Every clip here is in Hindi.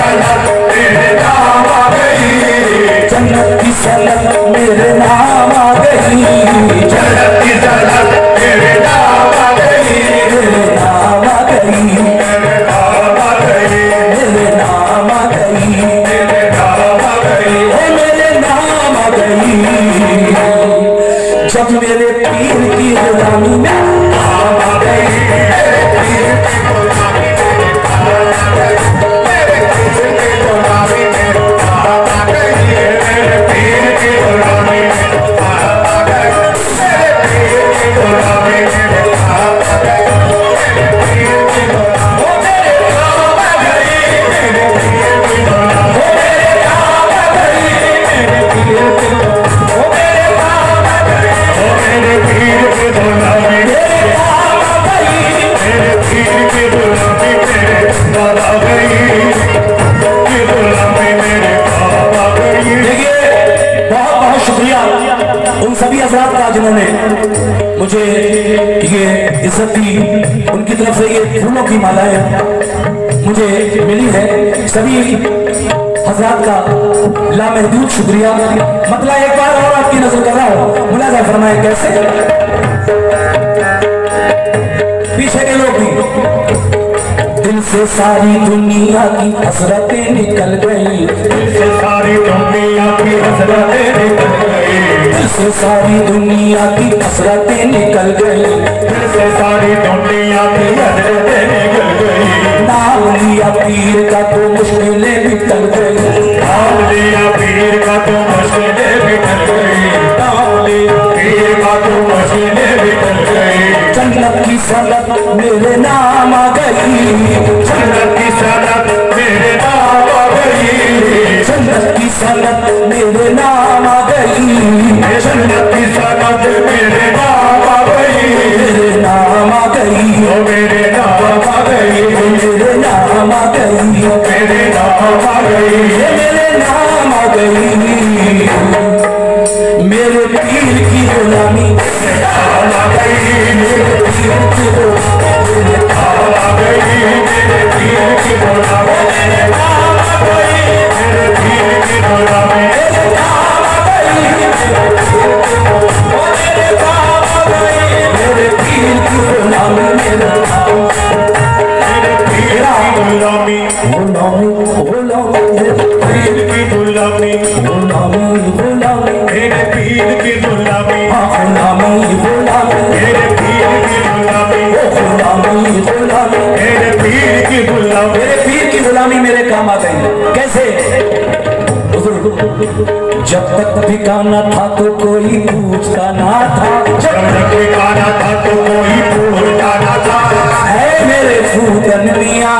सनत मेरे नाम आ गई, जन्नत की सनत मेरे नाम आ गई, जन्नत की सनत मेरे नाम आ गई, मेरे नाम आ गई, मेरे नाम आ गई, मेरे नाम आ गई, मेरे नाम आ गई, मेरे नाम आ गई। जब मेरे पीर की गुलामी में नाम आ गई, मेरे पीर की गुलामी में नाम आ गई, मेरे पीर की गुलामी में नाम आ गई, मेरे पीर की गुलामी में नाम आ गई, मेरे पीर की गुलामी में नाम आ गई, मेरे पीर की गुलामी मेरे नाम आ गई, मेरे पीर की गुलामी मेरे नाम आ गई, मेरे पीर की गुलामी मेरे नाम आ गई, मेरे पीर की गुलामी मेरे नाम आ गई, मेरे पीर की गुलामी मेरे नाम आ गई, की गुलामी मेरे नाम आ गई। देखिए बहुत बहुत शुक्रिया उन सभी हज़रात का जिन्होंने मुझे ये इज्जत दी, उनकी तरफ से ये फूलों की मालाएं मुझे मिली है। सभी हज़रात का लामहदूद शुक्रिया। मतलब एक बार और आपकी नजर कर रहा हूँ, मुलाजा फरमाए कैसे पीछे के लोग भी। दिल से सारी दुनिया की हसरतें निकल गई, दिल से सारी दुनिया की हसरतें निकल गई, दिल से सारी दुनिया की हसरतें निकल गई, दिल से सारी दुनिया की हसरतें निकल गई। नाम लिया पीर का तो मुश्किलें भी टल गई, नाम लिया पीर का तो मुश्किलें भी टल गई, नाम लिया पीर का तो मुश्किलें भी टल गई। जन्नत की सनत मेरे नाम आ गई, जन्नत की सनत मेरे नाम आ गई, जन्नत की सनत मेरे नाम आ गई, जन्नत की सनत मेरे नाम आ गई, मेरे नाम आ गई, मेरे नाम आ गई, मेरे नाम आ गई, मेरे नाम आ गई, मेरे नाम आ गई। मेरे पीर की गुलामी नाम आ गई, मेरे पीर की गुलामी नाम आ गई, मेरे पीर की गुलामी मेरे नाम आ गई, मेरे पीर की गुलामी मेरे नाम आ गई, मेरे नाम आ गई, मेरे पीर की गुलामी मेरे नाम, मेरे पीर की गुलामी गुलामी गुलामी, मेरे पीर की गुलामी गुलामी गुलामी, मेरे पीर की गुलामी गुलामी गुलामी, मेरे पीर की गुलामी गुलामी गुलामी, मेरे पीर की गुलामी, मेरे पीर की गुलामी मेरे काम आ गई। कैसे? जब तक ठिकाना था तो कोई पूछता ना था, जब तक ठिकाना था तो कोई पूछता ना था, है मेरे फूटन मियां,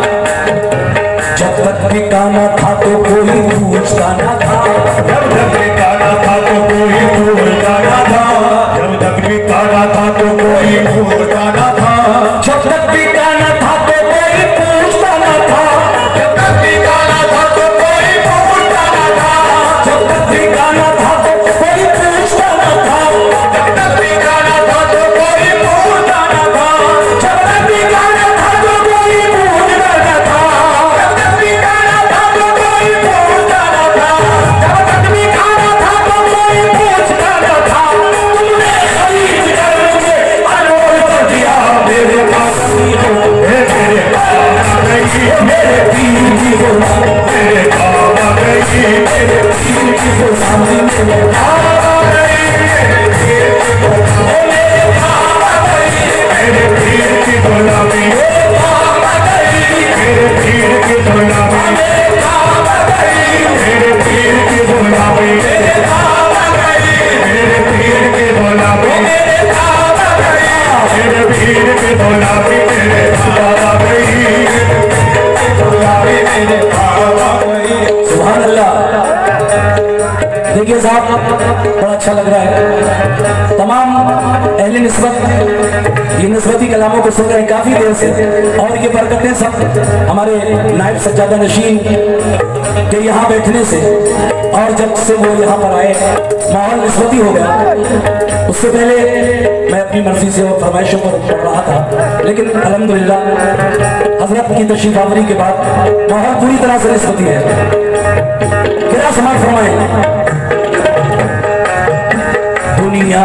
जब तक ठिकाना था तो कोई पूछता ना था, जब तक ठिकाना था तो कोई पूछता ना था, जब तक ठिकाना था तो कोई पूछता ना था, जब तक ठिकाना था तो कोई पूछता ना था, जब तक ठिकाना था तो कोई पूछता ना था, जब तक ठिकाना था तो कोई पूछता ना था, जब तक ठिकाना था तो कोई पूछता ना था, जब तक ठिकाना था तो कोई पूछता ना था, जब तक ठिकाना था तो कोई पूछता ना था, जब तक ठिकाना था तो कोई पूछता ना था। तुमने खरीद कर मुझे अनमोल कर दिया, मेरे पास मेरे काम आ गई, मेरे पीर की गुलामी मेरे काम आ गई, मेरे पीर की गुलामी मेरे काम आ गई, मेरे पीर की गुलामी मेरे काम आ गई, मेरे पीर की गुलामी मेरे काम आ गई, मेरे पीर की गुलामी मेरे काम आ गई, मेरे पीर की गुलामी मेरे काम आ गई, मेरे पीर की गुलामी मेरे काम आ गई, मेरे पीर की गुलामी मेरे काम आ गई, गुलामी मेरे काम आ गई। सुभान अल्लाह। देखिए साहब बड़ा अच्छा लग रहा है। तमाम अहले निस्बत ये निस्बती कलामों को सुन रहे हैं काफी देर से, और ये बरकतें सब हमारे नायब सज्जादा नशीन के यहाँ बैठने से, और जब से वो यहाँ पर आए माहौल निस्बती हो गया। उससे पहले मैं अपनी मर्जी से और फरमाइशों पर पढ़ रहा था, लेकिन अल्हम्दुलिल्लाह हजरत की तशरीफ आवरी के बाद माहौल पूरी तरह से निस्बती है। क्या समाज फरमाए। दुनिया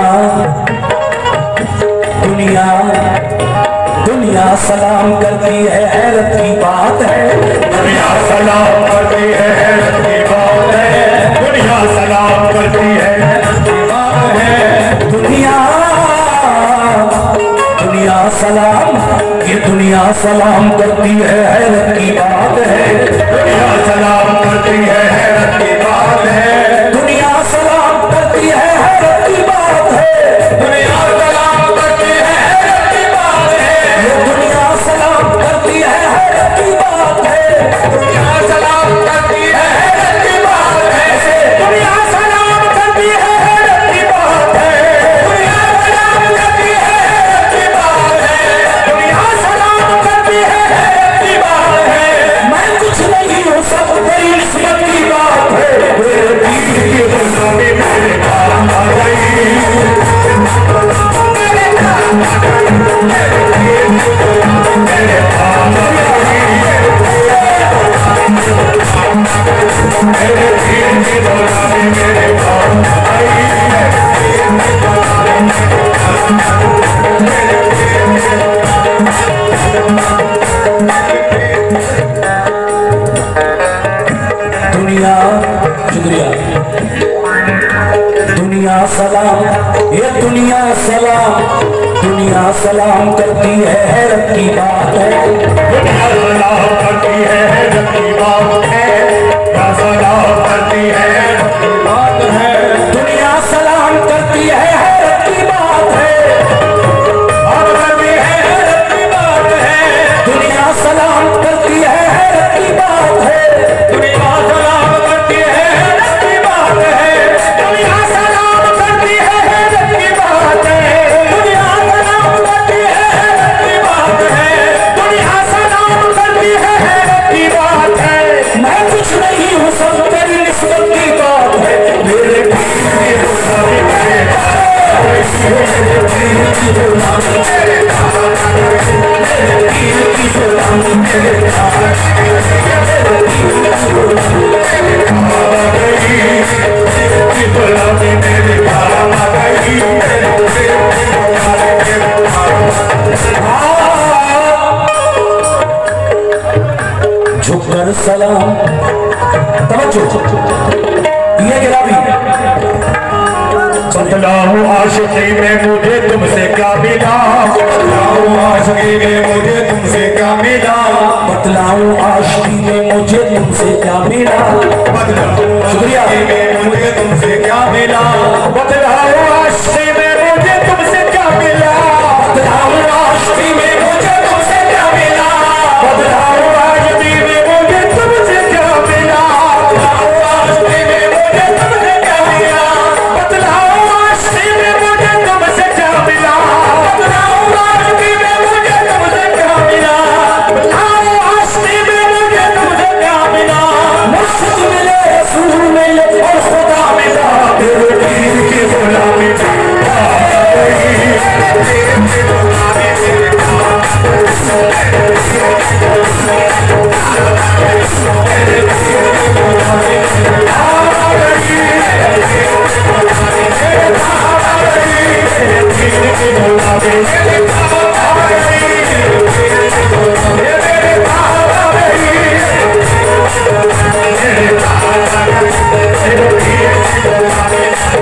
दुनिया दुनिया सलाम करती है, हैरत की बात है। दुनिया सलाम करती है, हैरत की बात है। दुनिया सलाम करती है, हैरत की बात है। दुनिया दुनिया सलाम, ये दुनिया सलाम करती है, हैरत की बात है। दुनिया सलाम करती है, हैरत की बात है। दुनिया सलाम करती है, हैरत की बात है। दुनिया सलाम करती है, हैरत की बात है। ये दुनिया सलाम करती है, हैरत की बात है। दुनिया सलाम करती है, हैरत की बात है। दुनिया सलाम करती है, हैरत की बात है। दुनिया सलाम करती है, हैरत की बात है। दुनिया सलाम करती है, हैरत की बात है। मैं कुछ नहीं हूँ, सब तेरी किस्मत की बात है। मेरे पीर की गुलामी मेरे काम आ गई। मेरे काम आ गई। मेरे पीर की गुलामी मेरे काम आ गई। मेरे पीर की गुलामी मेरे काम आ गई। दुनिया शुक्रिया। दुनिया सलाम, ये दुनिया सलाम, दुनिया सलाम करती है, हैरत की बात है। दुनिया सलाम करती है, हैरत की बात है। दुनिया सलाम करती है, हैरत की बात है। दुनिया सलाम करती है, हैरत की बात है। और करती है, हैरत की बात है। दुनिया सलाम करती है, हैरत की बात है। दुनिया सलाम करती है, हैरत की बात है। दुनिया सलाम करती है, हैरत की बात है। दुनिया सलाम करती है, हैरत की बात है। दुनिया सलाम करती है, हैरत की बात है। मैं कुछ नहीं हूँ, सब तेरी निस्बत की बात है। मेरे पीर की गुलामी मेरे काम आ गई। मेरे पीर की गुलामी मेरे काम आ गई। मेरे पीर की गुलामी मेरे काम आ गई। मेरे पीर की गुलामी मेरे काम आ गई। पीर की गुलामी मेरे काम आ गई। मेरे पीर की गुलामी मेरे काम आ गई। झुककर सलाम, तवज्जो, ये गिरा भी। बतलाऊं आशिकी में मुझे तुमसे क्या मिला। बतलाऊं आशिकी में मुझे तुमसे क्या मिला। बतलाऊं आशिकी में मुझे तुमसे क्या मिला। बतलाऊं शुक्रिया। आशिकी में मुझे तुमसे क्या मिला। बतलाऊं आशिकी में मुझे तुमसे क्या मिला। बतलाऊं आशिकी में मुझे तुमसे क्या मिला। बतलाऊं आशिकी में मुझे तुमसे क्या मिला। बतलाऊं आशिकी में मुझे तुमसे क्या मिला। बतलाऊं आशिकी में मुझे तुमसे क्या मिला। बतलाऊं आशिकी में मुझे तुमसे क्या मिला। बतलाऊं आशिकी में मुझे तुमसे क्या मिला। मुर्शिद मिले, रसूल मिले और खुदा मिला। तेरे पीर की गुलामी आ गई। तेरे पीर की गुलामी मेरे काम आ गई। तेरे पीर की गुलामी मेरे काम आ गई। तेरे पीर की गुलामी मेरे काम आ गई। तेरे पीर की गुलामी मेरे काम आ गई। मेरे काम आ गई। तेरे पीर की गुलामी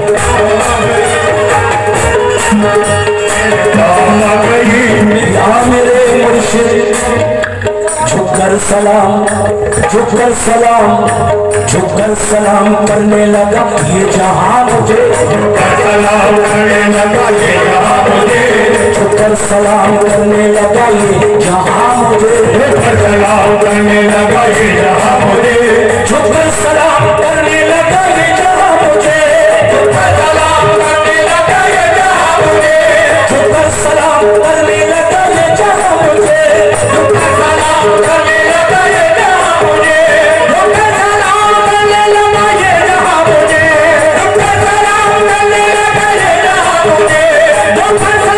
काम आ गई। या मेरे मुर्शिद, झुककर सलाम, झुककर सलाम, झुककर सलाम करने लगा ये जहां मुझे। सलाम करने लगा ये जहां मुझे। झुककर सलाम करने लगा ये जहां मुझे। सलाम करने लगा ये जहां मुझे। झुककर सलाम करने लगा ये जहां मुझे। सलाम करने लगा ये जहां मुझे। झुककर सलाम करने लगा ये जहां मुझे। सलाम करने लगा ये जहां मुझे। झुककर सलाम करने लगा ये जहां मुझे। सलाम करने लगा ये जहां मुझे। झुककर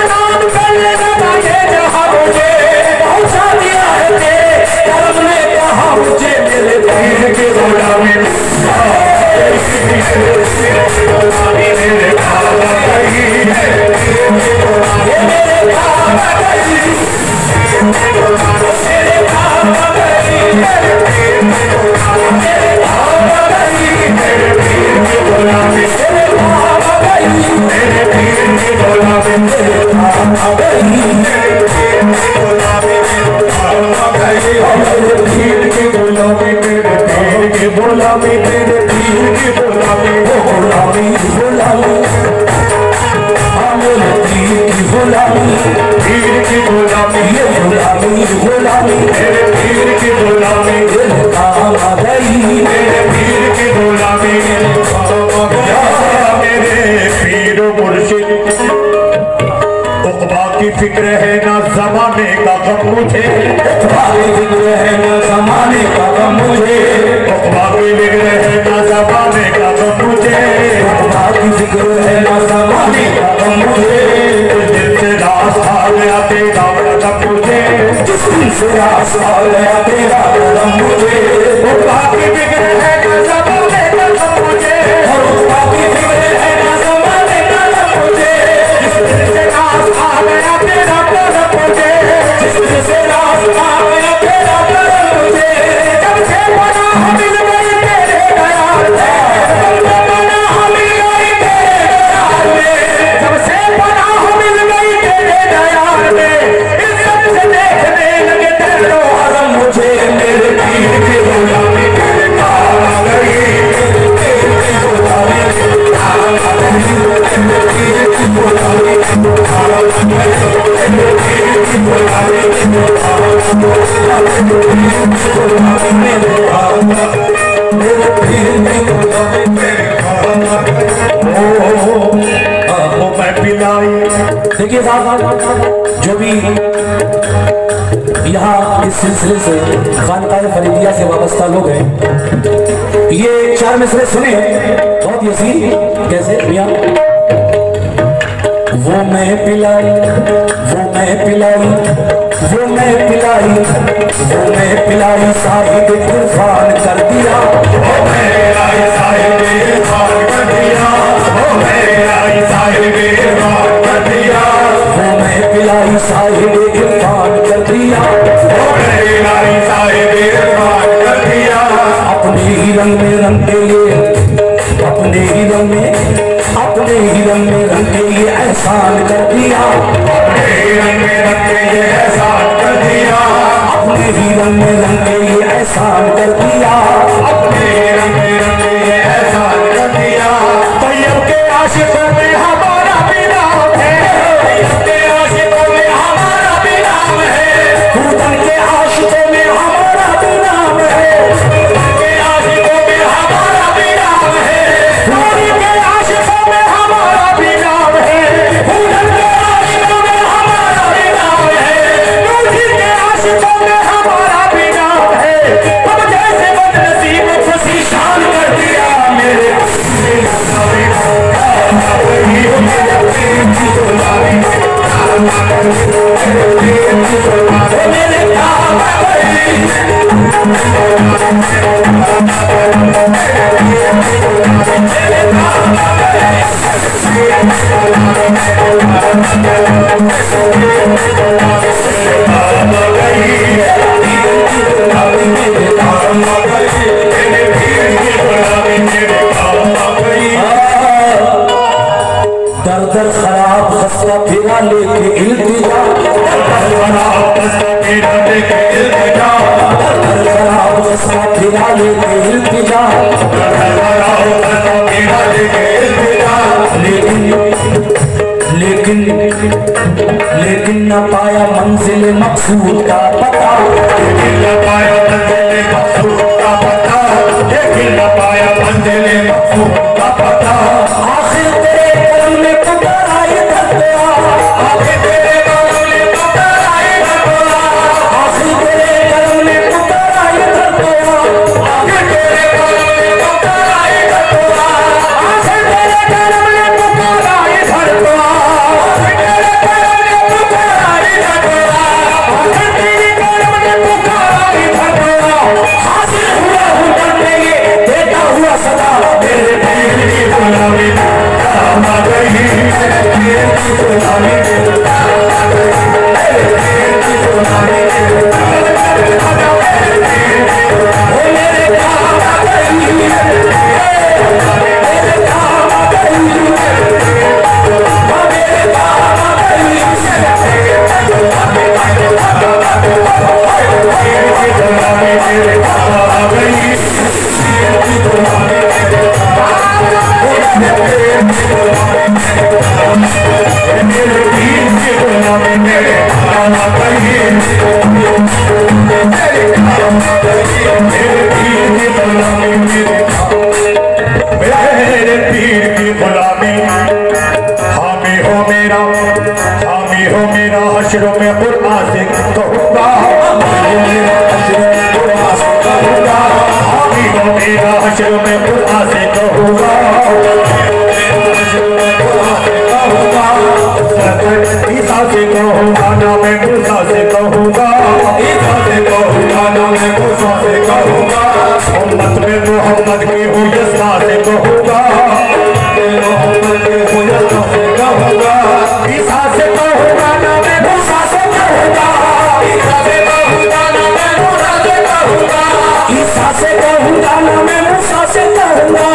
फिक्र है ना जमाने का गम मुझे, फिक्र है ना जमाने का गम मुझे, फिक्र है ना जमाने का गम मुझे, फिक्र है ना जमाने का गम मुझे। जिस दिन से रास्ता गया तेरा कदम मुझे, जिस दिन से रास्ता गया तेरा कदम मुझे, बाकी फिक्र है ना जमाने का गम मुझे, बाकी फिक्र है ना जमाने का गम मुझे। जिस दिन से रास्ता गया तेरा कदम मुझे, जिस दिन से रास्ता गया तेरा कदम मुझे। जब से पनाह मिल गई तेरे दयाल में, जब से पनाह मिल गई तेरे दयाल में, जब से पनाह मिल गई तेरे दयाल में, इज्जत से देखने लगे तेरे हरम मुझे। मेरे पीर की गुलामी तेरे काम आ गई, मेरे पीर की गुलामी काम आ गई, मेरे पीर की गुलामी काम आ गई, मेरे पीर की गुलामी काम आ गई, मेरे काम आ गई, मेरे पीर की गुलामी मेरे काम आ गई। ओ मैं पिलाई। देखिए साहब, जो भी यहाँ इस सिलसिले से खानकाह फरीदिया से वाबस्ता लोग हैं, ये चार मिसरे सुने बहुत यसीन कैसे मियां। वो मैं पिलाई, वो मैं पिलाई, वो मैं पिलाई, वो मैं पिलाई साहिब इरफान कर दिया, ओ मेरा साहिब इरफान कर दिया, ओ मेरा साहिब इरफान कर दिया, वो मैं पिलाई साहिब इरफान कर दिया, ओ मेरा साहिब इरफान कर दिया। अपने ही रंग में रंग के लिए, अपने ही रंग में, अपने ही रंग में रंग के ये एहसान कर दिया, अपने ही रंग में रंग के ये एहसान कर दिया, अपने ही रंग में रंग के ये एहसान कर दिया, अपने ही रंग में रंग के ये एहसान कर दिया। तैयब के आशिकों में हमारा भी नाम है, तैयब के आशिकों में हमारा भी नाम है, पूतन के आशिकों में हमारा भी नाम है, के आशिकों में हमारा भी नाम है, नूरी के आशिकों में हमारा भी नाम है, हुनर के आशिकों में हमारा भी नाम है, नूरी के आशिकों में हमारा भी नाम है। अब जैसे बदनसीब खुशी शान कर दिया, मेरे मेरे काम आ गई। दर दर खराब खस्ता फिरा लेके इल्तिजा, दर दर खराब खस्ता फिरा लेके इल्तिजा, लेकिन लेकिन न पाया मंजिल मकसूद का पता, लेकिन न पाया मंजिल मकसूद का पता, लेकिन न पाया मंजिल मकसूद का पता। आखिर तेरे कदम में पुकार आए धरतिया, आखिर तेरे कदम में पुकार आए धरतिया, आखिर तेरे कदम में पुकार आए धरतिया, आखिर तेरे कदम में पुकार आए धरतिया, आखिर तेरे कदम में पुकार आए धरतिया, आखिर तेरे कदम में पुकार आए धरतिया, आखिर तेरे कदम में पुकार आए धरतिया। हाजिर हशरों में कुरान से कहूँगा, मेरा हशरों में कुरान से कहूँगा, ईसा से कहूँगा ना मैं मूसा से कहूँगा, ईसा से कहूँगा ना मैं मूसा से कहूँगा, उम्मत में मोहम्मद की हूँ यस्सा से कहूँगा, मोहम्मद की हूँ यस्सा से कहूँगा, ईसा से कहूँगा ना मैं मूसा से कहूँगा, ईसा से कहूँगा ना मैं मूसा से कहूँगा, ईसा से कहूँगा ना मैं मूसा से कहूँगा,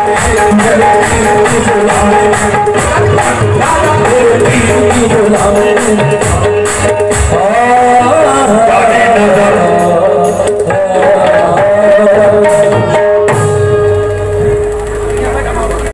गुलाम